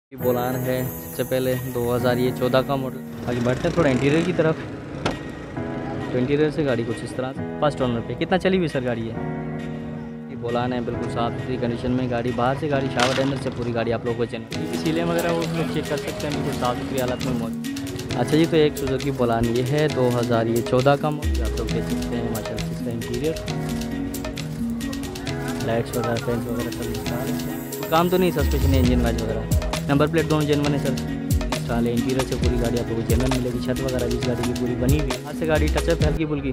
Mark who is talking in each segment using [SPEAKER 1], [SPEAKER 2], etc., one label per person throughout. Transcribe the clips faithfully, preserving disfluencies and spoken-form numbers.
[SPEAKER 1] बोलान है सबसे पहले दो हज़ार ये चौदह का मॉडल। आगे बढ़ते हैं थोड़ा इंटीरियर की तरफ। तो इंटीरियर से गाड़ी कुछ इस तरह से फर्स्ट ओनर पे कितना चली हुई सर गाड़ी है। ये बोलान है बिल्कुल साफ़ सुथरी कंडीशन में गाड़ी, बाहर से गाड़ी शावर डैमर से पूरी गाड़ी आप लोगों को चेक सीलें वगैरह वो लोग चेक कर सकते हैं, बिल्कुल साफ़ सुथरी हालत में मौजूद। अच्छा जी, तो एक सुजुकी बोलान ये है दो हज़ार ये चौदह का मॉडल, आप लोग देख सकते हैं माशाल्लाह से इसका इंटीरियर, लाइट्स वगैरह फैंस वगैरह सब इंस्टॉल काम तो नहीं सस्पेंशन है, इंजन वाइज वगैरह, नंबर प्लेट दोनों जेनवन है सर। इंस्टॉल है इंटीरियर से पूरी गाड़ी आप लोगों को जेनवन मिलेगी। छत वगैरह भी इस गाड़ी की पूरी बनी हुई है। आज से गाड़ी टचअप हल्की फुल्की।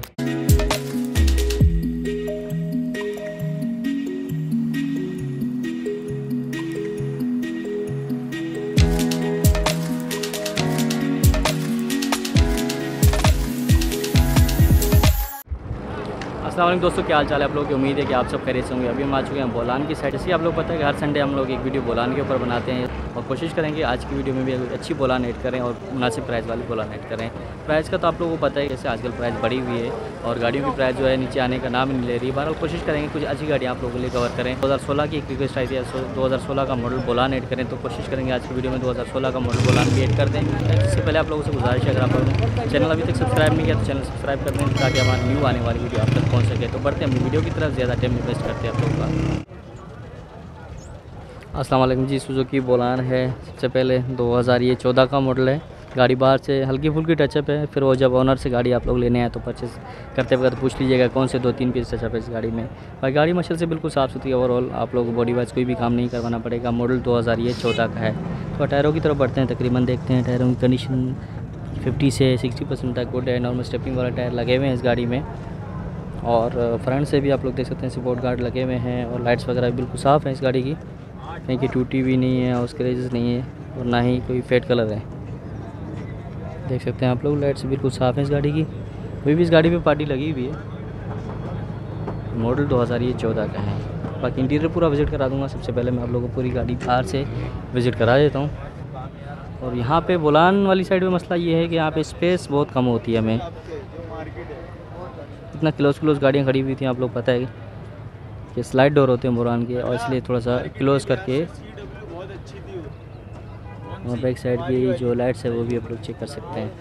[SPEAKER 1] अस्सलाम वालेकुम दोस्तों, क्या हाल चाल है आप लोगों की। उम्मीद है कि आप सब खैरियत से होंगे। अभी हम आ चुके हैं बोलान की साइड से। आप लोग पता है कि हर संडे हम लोग एक वीडियो बोलान के ऊपर बनाते हैं और कोशिश करेंगे आज की वीडियो में भी अच्छी बोलान ऐड करें और मुनासिब प्राइस वाली बोलान ऐड करें। प्राइस का तो आप लोगों को पता है जैसे आजकल प्राइस बढ़ी हुई है और गाड़ियों की प्राइस जो है नीचे आने का नाम नहीं ले रही है। बहरहाल कोशिश करेंगे कुछ अच्छी गाड़ियाँ आप लोगों के लिए कवर करें। दो हज़ार सोलह की एक रिक्वेस्ट आई थी, दो हज़ार सोलह का मॉडल बोलान ऐड करें, तो कोशिश करेंगे आज की वीडियो में दो हज़ार सोलह का मॉडल बोलान भी ऐड कर दें। इससे पहले आप लोगों से गुजारिश है, अगर आप लोगों ने चैनल अभी तक सब्सक्राइब नहीं किया तो चैनल सब्सक्राइब कर दें ताकि हमारी न्यू आने वाली वीडियो आप तक पहुँच सके। तो बढ़ते हैं अपनी वीडियो की तरफ, ज़्यादा टाइम इन्वेस्ट करते हैं आप लोगों का। अस्सलाम वालेकुम जी, सुजुकी बोलान है सबसे पहले दो हज़ार ये चौदह का मॉडल है। गाड़ी बाहर से हल्की फुल्की टचअप है, फिर वो जब ऑनर से गाड़ी आप लोग लेने आए तो परचेस करते वक्त पूछ लीजिएगा कौन से दो तीन पीस टचअप है इस गाड़ी में। भाई गाड़ी मशल से बिल्कुल साफ़ सुथरी ओवरऑल, आप लोगों को बॉडी वाइज कोई भी काम नहीं करवाना पड़ेगा। मॉडल दो हज़ार ये चौदह का है। तो टायरों की तरफ बढ़ते हैं, तकरीबन देखते हैं टायरों की कंडीशन फिफ्टी से सिक्सटी परसेंट तक गुड है। नॉर्मल स्टेपिंग वाला टायर लगे हुए हैं इस गाड़ी में और फ्रंट से भी आप लोग देख सकते हैं सपोर्ट गार्ड लगे हुए हैं और लाइट्स वगैरह बिल्कुल साफ़ है इस गाड़ी की, कहीं की टूटी भी नहीं है और स्क्रैचेस नहीं है और ना ही कोई फेड कलर है। देख सकते हैं आप लोग लाइट्स बिल्कुल साफ़ है इस गाड़ी की। अभी भी इस गाड़ी पे पार्टी लगी हुई है। मॉडल दो हज़ार ये चौदह का है। बाकी इंटीरियर पूरा विज़िट करा दूंगा। सबसे पहले मैं आप लोगों को पूरी गाड़ी बाहर से विज़िट करा देता हूँ। और यहाँ पे बोलान वाली साइड में मसला ये है कि यहाँ पे स्पेस बहुत कम होती है। हमें इतना क्लोज क्लोज गाड़ियाँ खड़ी हुई थी, आप लोग पता है कि स्लाइड डोर होते हैं बोलान के, और इसलिए थोड़ा सा क्लोज करके और बैक साइड की जो लाइट्स है वो भी आप लोग चेक कर सकते हैं।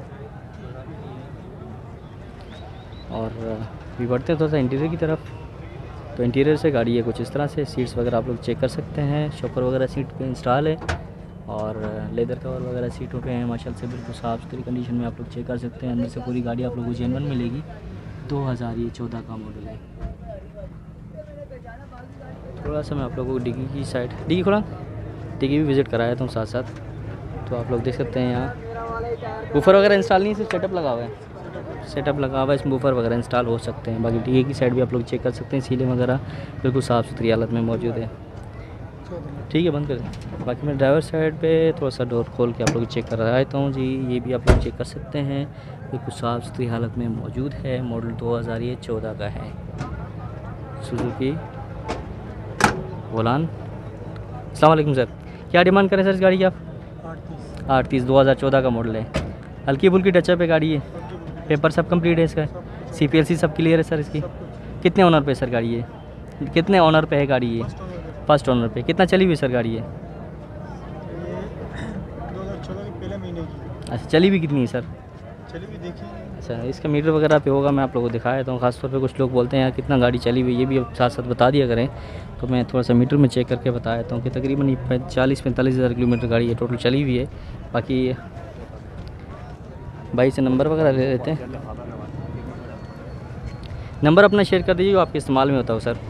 [SPEAKER 1] और भी बढ़ते हैं थोड़ा सा इंटीरियर की तरफ। तो इंटीरियर से गाड़ी है कुछ इस तरह से। सीट्स वगैरह आप लोग चेक कर सकते हैं, शॉकर वगैरह सीट पे इंस्टॉल है और लेदर कवर वगैरह सीटों पे हैं माशाल्लाह से बिल्कुल साफ़ सुथरी कंडीशन में आप लोग चेक कर सकते हैं। अंदर से पूरी गाड़ी आप लोगों को जेनवन मिलेगी। दो हज़ार ये चौदह का मॉडल है। थोड़ा सा मैं आप लोगों को डिग्गी की साइड, डिग्गी खोला डिग्गी भी विज़िट कराया था साथ साथ। तो आप लोग देख सकते हैं यहाँ बूफर वगैरह इंस्टॉल नहीं, सिर्फ सेटअप लगा हुआ है। सेटअप लगा हुआ है, इसमें बूफर वगैरह इंस्टॉल हो सकते हैं। बाकी डिग्गी की साइड भी आप लोग चेक कर सकते हैं, सीलें वगैरह बिल्कुल साफ़ सुथरी हालत में मौजूद है। ठीक है, बंद कर दें। बाकी मैं ड्राइवर साइड पे थोड़ा सा डोर खोल के आप लोग चेक कर रहा था हूँ जी, ये भी आप लोग चेक कर सकते हैं, बिल्कुल साफ़ सुथरी हालत में मौजूद है। मॉडल दो हज़ार ये चौदह का है, सुजुकी बोलान। अस्सलाम वालेकुम सर, क्या डिमांड करें सर इस गाड़ी की आप? आठ तीस दो हज़ार चौदह का मॉडल है। हल्की फुल्की टचअप है गाड़ी है, पेपर सब कंप्लीट है इसका, सी पी एल सी सब क्लियर है सर इसकी। कितने ऑनर पे सर गाड़ी है? कितने ऑनर पे है गाड़ी ये? फर्स्ट ऑनर पे। कितना चली हुई सर गाड़ी है?
[SPEAKER 2] दो हज़ार चौदह के पहले महीने की।
[SPEAKER 1] अच्छा, चली भी कितनी है सर?
[SPEAKER 2] चली भी देखिए।
[SPEAKER 1] अच्छा, इसका मीटर वगैरह पे होगा, मैं आप लोगों को दिखाया था। ख़ासतौर पे कुछ लोग बोलते हैं यार कितना गाड़ी चली हुई, ये भी साथ साथ बता दिया करें। तो मैं थोड़ा सा मीटर में चेक करके बता देता हूँ कि तकरीबन चालीस पैंतालीस हज़ार किलोमीटर गाड़ी है टोटल चली हुई है। बाकी भाई से नंबर वगैरह ले लेते हैं। नंबर अपना शेयर कर दीजिए जो आपके इस्तेमाल में होता हो सर।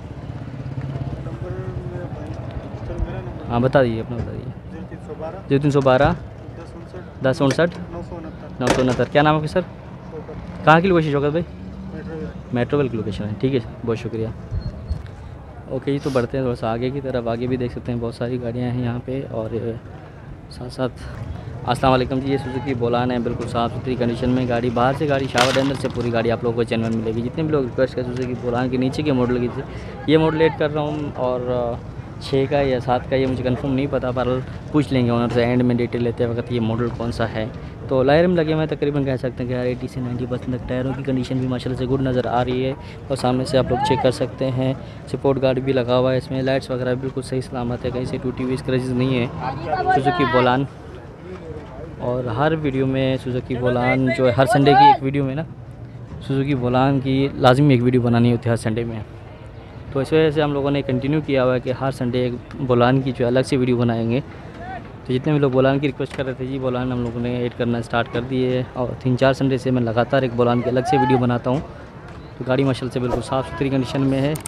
[SPEAKER 1] हाँ बता दीजिए, अपना बता दीजिए। जीरो तीन सौ बारह दस उनसठ नौ सौ उनहत्तर। क्या नाम है आपके सर? कहाँ की लोकेशन होगा भाई? मेट्रोवेल की लोकेशन है। ठीक है, बहुत शुक्रिया। ओके जी, तो बढ़ते हैं थोड़ा सा आगे की तरफ। आगे भी देख सकते हैं बहुत सारी गाड़ियाँ हैं यहाँ पे और साथ साथ। अस्सलाम वालेकुम जी, ये सुजुकी बोलान है बिल्कुल साफ़ सुथरी कंडीशन में गाड़ी, बाहर से गाड़ी शावर डैमर से पूरी गाड़ी आप लोगों को जेनवन मिलेगी। जितने भी लोग रिक्वेस्ट कर सुजुकी बोलान के नीचे के मॉडल की थी, ये मॉडल ऐड कर रहा हूँ और छः का या सात का ये मुझे कंफर्म नहीं पता, पर पूछ लेंगे ऑनर से एंड में डिटेल लेते वक्त ये मॉडल कौन सा है। तो लायर में लगे हुए हैं, तकरीबन कह सकते हैं कि यार एटी से नाइन्टी परसेंट तक टायरों की कंडीशन भी माशाल्लाह से गुड नज़र आ रही है। और सामने से आप लोग चेक कर सकते हैं, सपोर्ट गार्ड भी लगा हुआ है इसमें, लाइट्स वगैरह बिल्कुल सही सलामत है, कहीं से टूटी हुई स्क्रैचेस नहीं है। सुजुकी बोलान, और हर वीडियो में सुजुकी बोलान जो है, हर संडे की एक वीडियो में ना सुजुकी बोलान की लाजमी एक वीडियो बनानी होती है हर संडे में। तो इस वजह से हम लोगों ने कंटिन्यू किया हुआ है कि हर संडे एक बोलान की जो अलग से वीडियो बनाएंगे। तो जितने भी लोग बोलान की रिक्वेस्ट कर रहे थे जी, बोलान हम लोगों ने ऐड करना स्टार्ट कर दिए, और तीन चार संडे से मैं लगातार एक बोलान की अलग से वीडियो बनाता हूँ। तो गाड़ी माशाल्लाह से बिल्कुल साफ़ सुथरी कंडीशन में है,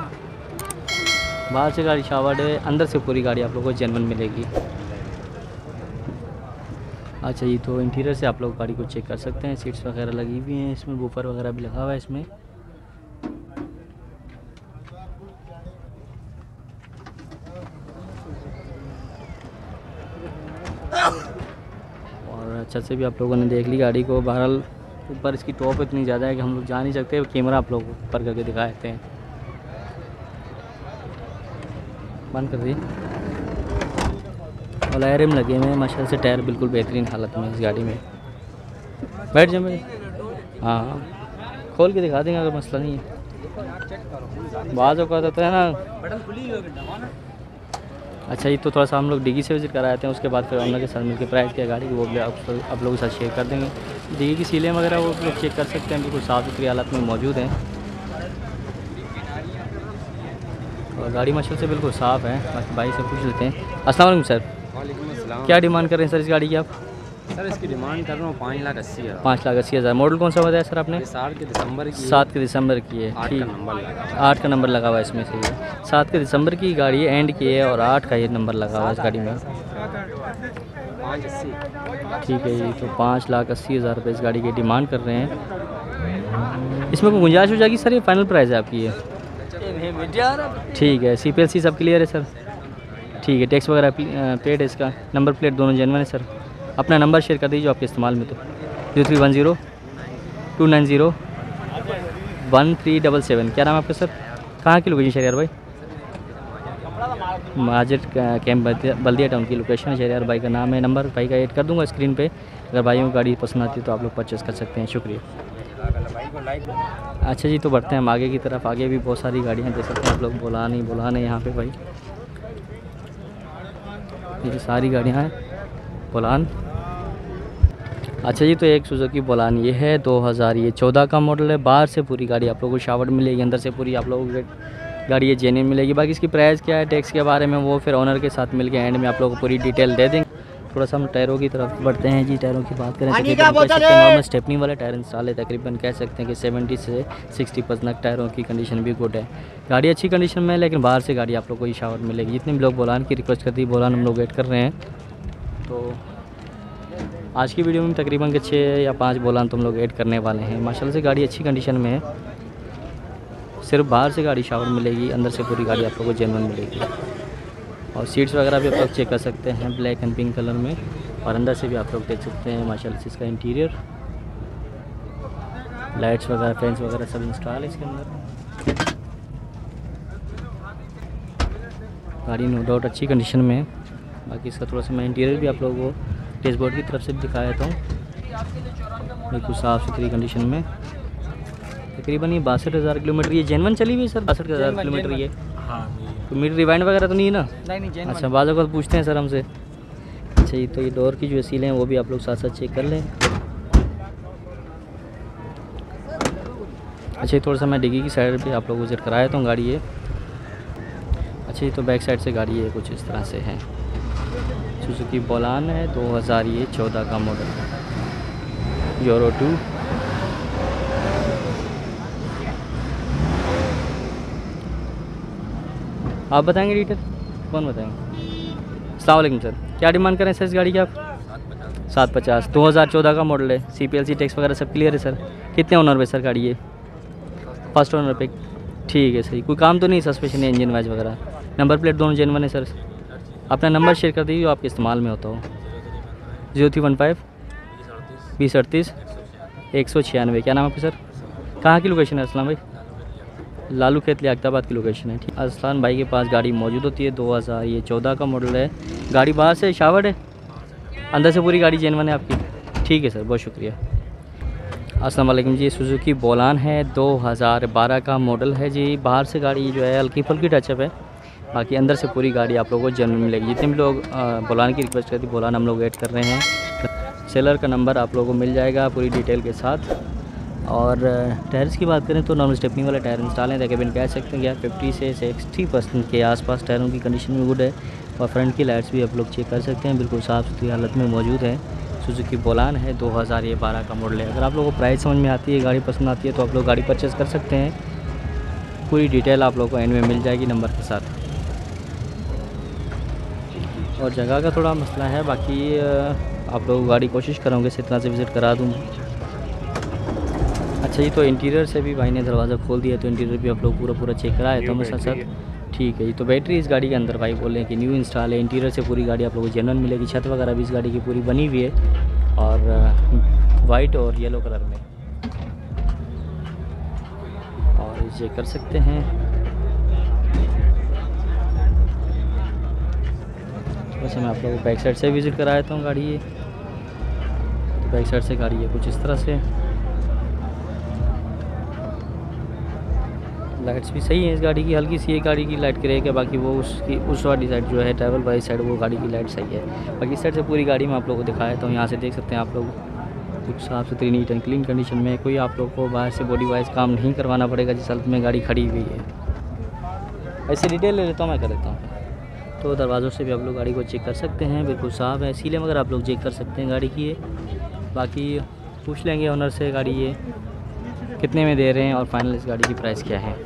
[SPEAKER 1] बाहर से गाड़ी शावर्ड है, अंदर से पूरी गाड़ी आप लोगों को जेन्युइन मिलेगी। अच्छा जी, तो इंटीरियर से आप लोग गाड़ी को चेक कर सकते हैं, सीट्स वगैरह लगी हुई हैं इसमें, बूफर वगैरह भी लगा हुआ है इसमें। और अच्छा से भी आप लोगों ने देख ली गाड़ी को। बहरहाल ऊपर इसकी टॉप इतनी ज़्यादा है कि हम लोग जा नहीं सकते, कैमरा आप लोग ऊपर करके दिखा देते हैं। बंद कर दी। और लायर में लगे हुए हैं माशाल्लाह से, टायर बिल्कुल बेहतरीन हालत में इस गाड़ी में। बैठ जाए मेरे, हाँ खोल के दिखा देंगे अगर मसला नहीं है। बाज़ औक़ात होता है ना। अच्छा, ये तो थोड़ा सा हम लोग डिगी से विज़िट कराते हैं, उसके बाद फिर ऑनर के साथ मिलकर प्राइस क्या गाड़ी की वो भी आप, आप लोगों के साथ शेयर कर देंगे। डिगी की सीलें वगैरह वो लोग चेक कर सकते हैं, बिल्कुल साफ़ सुथरी हालत में मौजूद हैं। और गाड़ी माशाल्लाह से बिल्कुल साफ़ है। बाकी भाई से पूछ लेते हैं। अस्सलाम वालेकुम सर।
[SPEAKER 3] वालेकुम अस्सलाम।
[SPEAKER 1] क्या डिमांड कर रहे हैं सर इस गाड़ी की आप?
[SPEAKER 3] सर इसकी डिमांड कर रहा हूँ पाँच लाख अस्सी हज़ार।
[SPEAKER 1] पाँच लाख अस्सी हज़ार। मॉडल कौन सा बताया सर आपने?
[SPEAKER 3] सात के दिसंबर की।
[SPEAKER 1] सात के दिसंबर की है,
[SPEAKER 3] आठ
[SPEAKER 1] ठीक।
[SPEAKER 3] का नंबर लगा।
[SPEAKER 1] आठ का नंबर लगा हुआ है इसमें से, ये सात के दिसंबर की गाड़ी है, एंड की है, और आठ का ये नंबर लगा हुआ है इस गाड़ी में।
[SPEAKER 3] पाँच अस्सी।
[SPEAKER 1] ठीक है जी, तो पाँच लाख अस्सी हज़ार रुपये इस गाड़ी की डिमांड कर रहे हैं। इसमें कोई गुंजाइश हो जाएगी सर? ये फाइनल प्राइस है आपकी ये? ठीक है। सी पी एल सी सब क्लियर है सर? ठीक है। टैक्स वगैरह प्लेट है इसका, नंबर प्लेट दोनों जेन्युइन है सर। अपना नंबर शेयर कर दीजिए आपके इस्तेमाल में। तो zero three one zero two nine zero one three double seven. क्या नाम है आपका सर? कहाँ की लोकेशन शहरियार भाई? माजिद कैंप बल्दिया टाउन की लोकेशन है शहरियार भाई का नाम है। नंबर भाई का ऐड कर दूंगा स्क्रीन पे, अगर भाइयों को गाड़ी पसंद आती है तो आप लोग परचेज़ कर सकते हैं। शुक्रिया। अच्छा जी, तो बढ़ते हैं हम आगे की तरफ। आगे भी बहुत सारी गाड़ियाँ देख सकते हैं आप लोग। बोलान ही बोलान है यहाँ पे भाई, ये सारी गाड़ियाँ हैं बोलान। अच्छा जी, तो एक सुजुकी बोलान ये है दो हज़ार ये चौदह का मॉडल है। बाहर से पूरी गाड़ी आप लोगों को शावर्ड मिलेगी, अंदर से पूरी आप लोगों को गाड़ी ये जेन्युइन मिलेगी। बाकी इसकी प्राइस क्या है, टैक्स के बारे में वो फिर ऑनर के साथ मिलके एंड में आप लोगों को पूरी डिटेल दे देंगे। थोड़ा सा हम टायरों की तरफ बढ़ते हैं जी। टायरों की बात करें तो नॉर्मल स्टेपनी वाले टायर इंस्टॉल है, तकरीबन कह सकते हैं कि सेवेंटी से सिक्सटी परसेंट टायरों की कंडीशन भी गुड है। गाड़ी अच्छी कंडीशन में है, लेकिन बाहर से गाड़ी आप लोग को ही शावर्ड मिलेगी। जितने भी लोग बोलान की रिक्वेस्ट करती है, बोलान हम लोग वेट कर रहे हैं। तो आज की वीडियो में तकरीबन के छः या पाँच बोलान तुम लोग ऐड करने वाले हैं। माशाल्लाह से गाड़ी अच्छी कंडीशन में है, सिर्फ बाहर से गाड़ी शावर मिलेगी, अंदर से पूरी गाड़ी आप लोगों को जेन्युइन मिलेगी। और सीट्स वगैरह भी आप लोग चेक कर सकते हैं, ब्लैक एंड पिंक कलर में, और अंदर से भी आप लोग देख सकते हैं माशाल्लाह से इसका इंटीरियर, लाइट्स वगैरह, फैंस वगैरह सब इंस्टॉल है इसके अंदर। गाड़ी नो डाउट अच्छी कंडीशन में है। बाकी इसका थोड़ा सा मैं इंटीरियर भी आप लोगों को डैशबोर्ड की तरफ से भी दिखा देता हूँ, बिल्कुल साफ़ सुथरी कंडीशन में। तकरीबन ये बासठ हज़ार किलोमीटर ये जेन्युइन चली हुई है सर? बासठ हज़ार किलोमीटर ये?
[SPEAKER 3] हाँ।
[SPEAKER 1] तो मीटर रिवाइंड वगैरह तो नहीं है ना?
[SPEAKER 3] नहीं नहीं जेन्युइन।
[SPEAKER 1] अच्छा, बाज़ वक़्त पूछते हैं सर हमसे। अच्छा, ये तो ये डोर की जो सीलें हैं वो भी आप लोग साथ साथ चेक कर लें। अच्छा, ये थोड़ा सा मैं डिग्गी की साइड पे आप लोग विजिट कराया था गाड़ी ये। अच्छा, ये तो बैक साइड से गाड़ी ये कुछ इस तरह से है। सुजुकी बोलान है, दो हज़ार ये चौदह का मॉडल, यूरो टू। आप बताएंगे डिटेल? कौन बताएंगे? अस्सलाम वालेकुम सर। क्या डिमांड करें सर इस गाड़ी की आप? सात पचास। दो हज़ार चौदह का मॉडल है, C P L C tax वगैरह सब क्लियर है सर? कितने ओनर पे सर गाड़ी है? फर्स्ट ओनर पे। ठीक है सही, कोई काम तो नहीं सस्पेशन है इंजन वाइज वगैरह? नंबर प्लेट दोनों जेन्युइन है सर? अपना नंबर शेयर कर दीजिए जो आपके इस्तेमाल में होता हो। जीरो थ्री वन फाइव बीस अड़तीस एक सौ छियानवे। क्या नाम है आपका सर? कहाँ की लोकेशन है असलान भाई? लालू खेत लियाकताबाद की लोकेशन है। ठीक, असलान भाई के पास गाड़ी मौजूद होती है। दो हज़ार ये चौदह का मॉडल है। गाड़ी बाहर से शावर्ड है, अंदर से पूरी गाड़ी जेन्युइन है आपकी? ठीक है सर, बहुत शुक्रिया। अस्सलाम वालेकुम जी, सुजुकी बोलान है, दो हज़ार बारह का मॉडल है जी। बाहर से गाड़ी जो है हल्की फुल्की टचअप है, बाकी अंदर से पूरी गाड़ी आप लोगों को जेन्युइन मिलेगी। जितने भी लोग बोलान की रिक्वेस्ट करती बोलान हम लोग वेट कर रहे हैं। सेलर का नंबर आप लोगों को मिल जाएगा पूरी डिटेल के साथ। और टायर्स की बात करें तो नॉर्मल स्टेपनी वाले टायर इंस्टॉल हैं, तकरीबन कह सकते हैं यार फिफ्टी से सिक्सटी परसेंट के आसपास टायरों की कंडीशन में गुड है। और फ्रंट की लाइट्स भी आप लोग चेक कर सकते हैं, बिल्कुल साफ़ सुथरी हालत में मौजूद है। सुजुकी बोलान है, दो हज़ार बारह का मॉडल है। अगर आप लोगों को प्राइस समझ में आती है, गाड़ी पसंद आती है, तो आप लोग गाड़ी परचेज़ कर सकते हैं। पूरी डिटेल आप लोगों को एंड में मिल जाएगी नंबर के साथ। और जगह का थोड़ा मसला है, बाकी आप लोग गाड़ी कोशिश करोगे से इतना से विज़िट करा दूँ। अच्छा जी, तो इंटीरियर से भी भाई ने दरवाज़ा खोल दिया, तो इंटीरियर भी आप लोग पूरा पूरा चेक कराए तो मेरे साथ साथ। ठीक है जी, तो बैटरी इस गाड़ी के अंदर भाई बोल रहे हैं कि न्यू इंस्टॉल है। इंटीरियर से पूरी गाड़ी आप लोगों को जेन्युइन मिलेगी। छत वगैरह भी इस गाड़ी की पूरी बनी हुई है और वाइट और येलो कलर में। और ये कर सकते हैं। वैसे मैं आप लोगों को बैक साइड से विज़िट कराया था गाड़ी ये, तो बैक साइड से गाड़ी है कुछ इस तरह से। लाइट्स भी सही है इस गाड़ी की, हल्की सी एक गाड़ी की लाइट क्रैक है, बाकी वो उसकी उस वाली साइड जो है ट्रैवल वाली साइड वो गाड़ी की लाइट सही है। बाकी इस साइड से पूरी गाड़ी में आप लोगों को दिखाया तो यहाँ से देख सकते हैं आप लोग कुछ साफ़ सुथरी नीट एंड क्लीन कंडीशन में। कोई आप लोग को बाहर से बॉडी वाइज काम नहीं करवाना पड़ेगा जिस हालत में गाड़ी खड़ी हुई है। ऐसे डिटेल ले लेता हूँ, मैं कर लेता हूँ। तो दरवाज़ों से भी आप लोग गाड़ी को चेक कर सकते हैं, बिल्कुल साफ़ है। सीले मगर आप लोग चेक कर सकते हैं गाड़ी की ये। बाकी पूछ लेंगे ऑनर से गाड़ी ये कितने में दे रहे हैं और फाइनल इस गाड़ी की प्राइस क्या है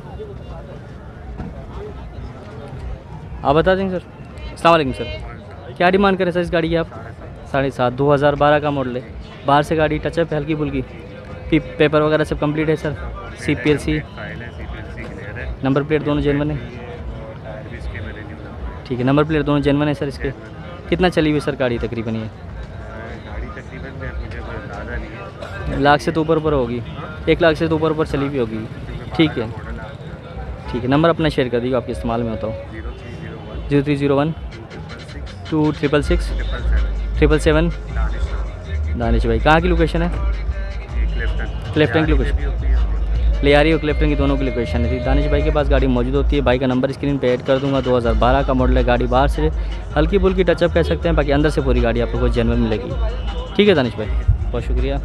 [SPEAKER 1] आप बता देंगे सर। अस्सलाम वालेकुम सर, क्या डिमांड करें सर इस गाड़ी की आप? साढ़े सात, दो हज़ार बारह का मॉडल है। बाहर से गाड़ी टचअप है हल्की फुल्की, पेपर वगैरह सब कंप्लीट है sir. C P L C number plate दोनों जेन्युइन है। ठीक है, नंबर प्लेट दोनों जेन्युइन है सर इसके। कितना चली हुई सर गाड़ी तकरीबन? ये लाख से तो ऊपर ऊपर होगी, एक लाख से तो ऊपर ऊपर चली हुई होगी। ठीक है ठीक है, नंबर अपना शेयर कर दीजिए, आपके इस्तेमाल में होता हो। Zero three zero one two triple six triple seven. Danish भाई कहाँ की लोकेशन है? क्लेफ्टन की लोकेशन ले आ रही हो, क्लेफ्टन की दोनों की लोकेशन है। दानिश भाई के पास गाड़ी मौजूद होती है। भाई का नंबर स्क्रीन पे ऐड कर दूंगा। दो हज़ार बारह का मॉडल है। गाड़ी बाहर से हल्की फुल्की टचअप कह सकते हैं, बाकी अंदर से पूरी गाड़ी आप लोगों को जेन्युइन मिलेगी। ठीक है दानिश भाई, बहुत शुक्रिया।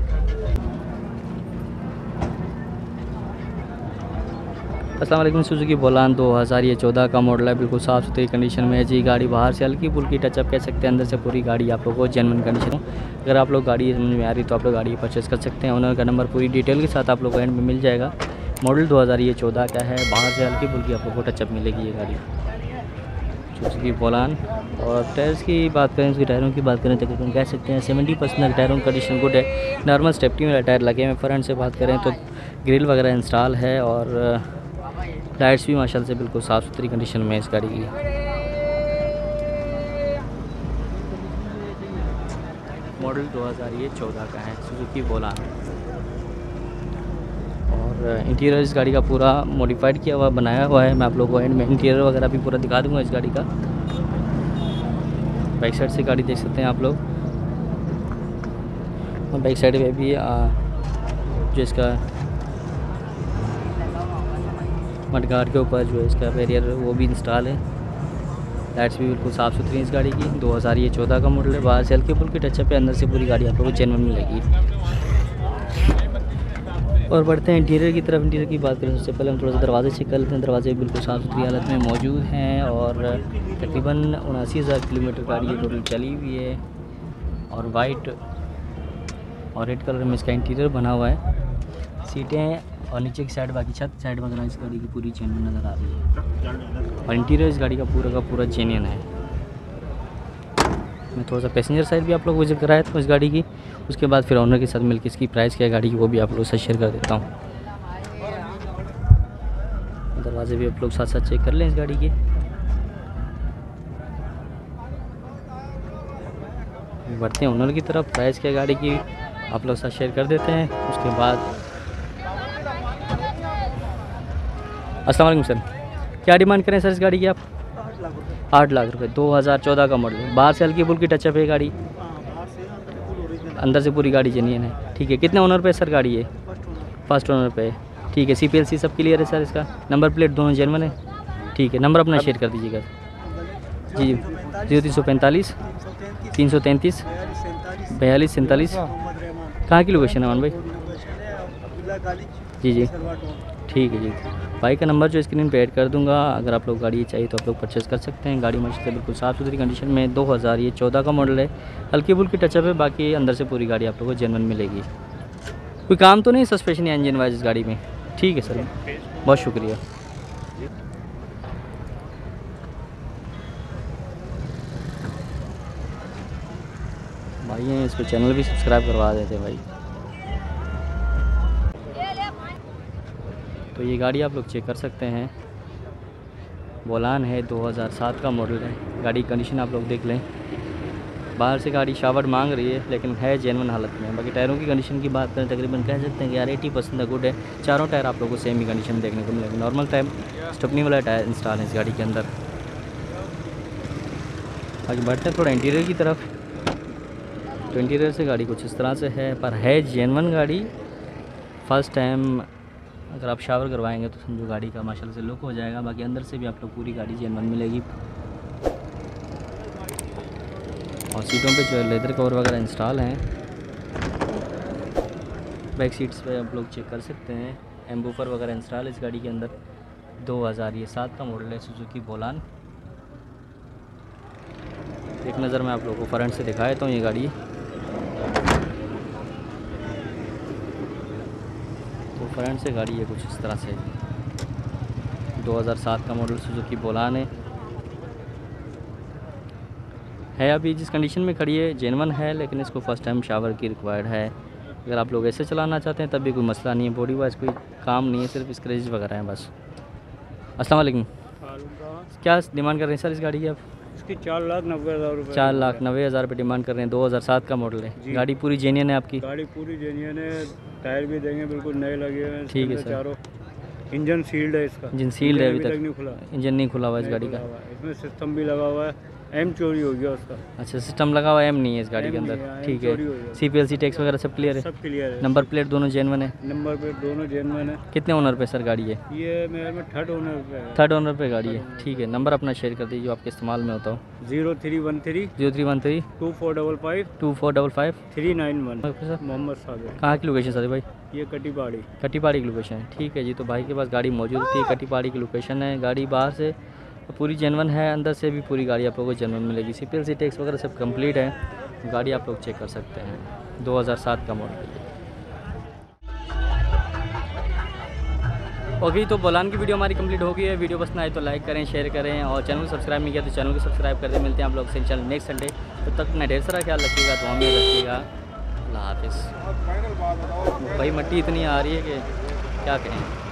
[SPEAKER 1] अस्सलाम वालेकुम, सुजुकी बोलान दो हज़ार चौदह का मॉडल है, बिल्कुल साफ़ सुथरी कंडीशन में है जी। गाड़ी बाहर से हल्की फुल्की टचअप कह सकते हैं, अंदर से पूरी गाड़ी आप लोगों को जेन्युइन कंडीशन हो। अगर आप लोग गाड़ी समझ में आ रही तो आप लोग गाड़ी परचेस कर सकते हैं। ओनर का नंबर पूरी डिटेल के साथ आप लोग को एंड में मिल जाएगा। मॉडल दो हज़ार चौदह का है। बाहर से हल्की फुल्की आप लोग को टचअप मिलेगी ये गाड़ी सुजुकी बोलान। और टायर्स की बात करें, उसके टायरों की बात करें तकरीबन कह सकते हैं सेवेंटी परसेंट टायरों की कंडीशन गुड है। नॉर्मल स्टेपनी वाला टायर लगे हैं। फ्रंट से बात करें तो ग्रिल वगैरह इंस्टॉल है और लाइट्स भी माशाल्लाह से बिल्कुल साफ़ सुथरी कंडीशन में है इस गाड़ी की। मॉडल दो हज़ार चौदह का है, सुजुकी बोलान। और इंटीरियर इस गाड़ी का पूरा मॉडिफाइड किया हुआ बनाया हुआ है। मैं आप लोगों को एंड में इंटीरियर वगैरह भी पूरा दिखा दूंगा इस गाड़ी का। बैक साइड से गाड़ी देख सकते हैं आप लोग। और बैक साइड में भी आ, जो इसका मडगार्ड के ऊपर जो है इसका बैरियर वो भी इंस्टॉल है। लाइट्स भी बिल्कुल साफ़ सुथरी है इस गाड़ी की। दो हज़ार चौदह का मॉडल है। बाहर से हल्की फुल्की टचअप पे, अंदर से पूरी गाड़ी आप लोगों को जेन्युइन मिलेगी। और बढ़ते हैं इंटीरियर की तरफ। इंटीरियर की बात करें सबसे पहले हम थोड़ा सा दरवाजे चेक कर लेते हैं। दरवाजे बिल्कुल साफ़ सुथरी हालत में मौजूद हैं और तकरीबन उनासी हज़ार किलोमीटर गाड़ी ये टोटल चली हुई है। और वाइट और रेड कलर में इसका इंटीरियर बना हुआ है। सीटें और नीचे की साइड बाकी छत साइड वगैरह इस गाड़ी की पूरी जेन्युइन नज़र आ रही है। और इंटीरियर इस गाड़ी का पूरा का पूरा जेन्युइन है। मैं थोड़ा सा पैसेंजर साइड भी आप लोग विजिट कराया था इस गाड़ी की, उसके बाद फिर ऑनर के साथ मिलकर इसकी प्राइस क्या है गाड़ी की वो भी आप लोग से शेयर कर देता हूँ। दरवाजे भी आप लोग साथ साथ चेक कर लें इस गाड़ी के। बढ़ते हैं ऑनर की तरफ। प्राइस क्या है गाड़ी की आप लोग साथ शेयर कर देते हैं। उसके बाद अस्सलाम वालेकुम सर, क्या डिमांड करें सर इस गाड़ी की आप? आठ लाख रुपए। दो हज़ार चौदह का मॉडल है। बाहर से हल्की फुल्की टचअप है गाड़ी। अंदर से पूरी गाड़ी जेन्युइन है। ठीक है, कितने ओनर पे सर गाड़ी है? फर्स्ट ओनर पे। ठीक है, सी पी एल सी सब क्लियर है सर इसका? नंबर प्लेट दोनों जेन्युइन है? ठीक है, नंबर अपना शेयर कर दीजिएगा जी। जीरो तीन सौ पैंतालीस तीन सौ तैंतीस बयालीस सैंतालीस। कहाँ की लोकेशन है मान भाई? जी जी ठीक है जी। भाई का नंबर जो स्क्रीन पे ऐड कर दूंगा, अगर आप लोग गाड़ी चाहिए तो आप लोग परचेस कर सकते हैं। गाड़ी मस्त है, बिल्कुल साफ़ सुथरी कंडीशन में, दो हज़ार ये चौदह का मॉडल है। हल्की फुल्की टचअप है, बाकी अंदर से पूरी गाड़ी आप लोगों को जेन्युइन मिलेगी। कोई काम तो नहीं सस्पेंशन या इंजन वाइज इस गाड़ी में? ठीक है सर, बहुत शुक्रिया। भाई हैं इसको चैनल भी सब्सक्राइब करवा देते भाई। तो ये गाड़ी आप लोग चेक कर सकते हैं, बोलान है, दो हज़ार सात का मॉडल है। गाड़ी कंडीशन आप लोग देख लें। बाहर से गाड़ी शावर मांग रही है लेकिन है जेन्युइन हालत में। बाकी टायरों की कंडीशन की बात करें तकरीबन कह सकते हैं कि यार एटी परसेंट गुड है। चारों टायर आप लोगों को सेम ही कंडीशन में देखने को मिलेगा। नॉर्मल टाइम स्टपनी वाला टायर इंस्टॉल है इस गाड़ी के अंदर। बाकी बढ़ते हैं थोड़ा इंटीरियर की तरफ। तो इंटीरियर से गाड़ी कुछ इस तरह से है, पर है जेन्युइन गाड़ी। फर्स्ट टाइम अगर आप शावर करवाएंगे तो समझो गाड़ी का माशाल्लाह से लुक हो जाएगा। बाकी अंदर से भी आप लोग पूरी गाड़ी जेन्युइन मिलेगी। और सीटों पे जो है लेदर कवर वगैरह इंस्टॉल हैं। बैक सीट्स पे आप लोग चेक कर सकते हैं, एम्बूफर वगैरह इंस्टॉल है इस गाड़ी के अंदर। दो हज़ार ये सात का मॉडल है, सुजुकी बोलान। एक नज़र मैं आप लोगों को फ्रंट से दिखा देता हूँ ये गाड़ी। तो फ्रंट से गाड़ी है कुछ इस तरह से, दो हज़ार सात का मॉडल सुजुकी बोलान है। है अभी जिस कंडीशन में खड़ी है जेन्युइन है, लेकिन इसको फर्स्ट टाइम शावर की रिक्वायर्ड है। अगर आप लोग ऐसे चलाना चाहते हैं तब भी कोई मसला नहीं है। बॉडी वाइज कोई काम नहीं है, सिर्फ स्क्रैच वगैरह हैं बस। अस्सलाम वालेकुम। क्या डिमांड कर रहे हैं सर इस गाड़ी की आप?
[SPEAKER 2] इसकी चार लाख नब्बे हज़ार रुपये
[SPEAKER 1] चार लाख नब्बे हज़ार रुपये डिमांड कर रहे हैं। दो हज़ार सात का मॉडल है। गाड़ी पूरी जेन्युइन है आपकी?
[SPEAKER 2] गाड़ी पूरी जेन्युइन है, टायर भी देंगे बिल्कुल नए लगे हुए हैं।
[SPEAKER 1] ठीक है सर।
[SPEAKER 2] चारों इंजन सील्ड है इसका।
[SPEAKER 1] इंजन सील्ड है, अभी तक
[SPEAKER 2] नहीं खुला,
[SPEAKER 1] इंजन नहीं खुला हुआ इस गाड़ी का।
[SPEAKER 2] इसमें सिस्टम भी लगा हुआ है। एम चोरी हो गया उसका।
[SPEAKER 1] अच्छा, सिस्टम लगा हुआ है, एम नहीं है इस गाड़ी के अंदर। ठीक है, C P L C tax वगैरह सब क्लियर है?
[SPEAKER 2] सब क्लियर है।
[SPEAKER 1] नंबर प्लेट दोनों जेन्युइन है?
[SPEAKER 2] नंबर प्लेट दोनों जेन्युइन है।
[SPEAKER 1] कितने ओनर पे सर गाड़ी है?
[SPEAKER 2] ये मेरे में थर्ड ओनर पे है।
[SPEAKER 1] थर्ड ओनर पे गाड़ी है। ठीक है, नंबर अपना शेयर कर दीजिए जो आपके इस्तेमाल में होता हो।
[SPEAKER 2] Zero three one three
[SPEAKER 1] zero three one three
[SPEAKER 2] two four double five
[SPEAKER 1] two four double five
[SPEAKER 2] three nine one.
[SPEAKER 1] Sir
[SPEAKER 2] Mohammad Sabir.
[SPEAKER 1] कहाँ की लोकेशन सर भाई?
[SPEAKER 2] ये कटी पहाड़ी।
[SPEAKER 1] कटी पहाड़ी की लोकेशन है। ठीक है जी, तो भाई के पास गाड़ी मौजूद थी, कटी पहाड़ी की लोकेशन है। गाड़ी बाहर से पूरी जेन्युइन है, अंदर से भी पूरी गाड़ी आप लोगों को जेन्युइन मिलेगी। C P L C tax वगैरह सब कंप्लीट है। गाड़ी आप लोग चेक कर सकते हैं, दो हज़ार सात का मॉडल है। ओके, तो बोलान की वीडियो हमारी कंप्लीट हो गई है। वीडियो पसंद आए तो लाइक करें, शेयर करें, और चैनल को सब्सक्राइब नहीं किया तो चैनल को सब्सक्राइब कर दें। मिलते हैं आप लोग से चैनल नेक्स्ट संडे। तब तक अपना ढेर सारा ख्याल रखिएगा, तो हमें रखिएगा। अल्लाह हाफिज़। भाई मट्टी इतनी आ रही है कि क्या कहें।